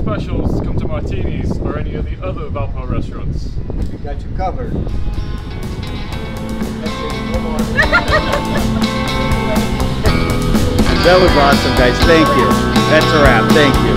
specials come to Martini's or any of the other Valpo restaurants. We got you covered. That was awesome, guys. Thank you. That's a wrap. Thank you.